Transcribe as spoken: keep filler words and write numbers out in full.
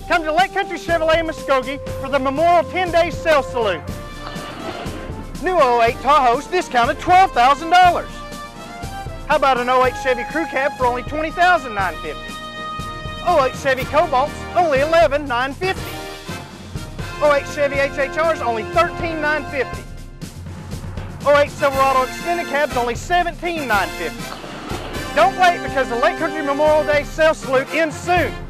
Come to Lake Country Chevrolet in Muskogee for the Memorial ten day Sales Salute. New oh eight Tahoe's discounted twelve thousand dollars. How about an oh eight Chevy Crew Cab for only twenty thousand nine hundred fifty dollars? oh eight Chevy Cobalt's only eleven thousand nine hundred fifty dollars. oh eight Chevy H H R's only thirteen thousand nine hundred fifty dollars. oh eight Silverado Extended Cab's only seventeen thousand nine hundred fifty dollars. Don't wait because the Lake Country Memorial Day Sales Salute ends soon.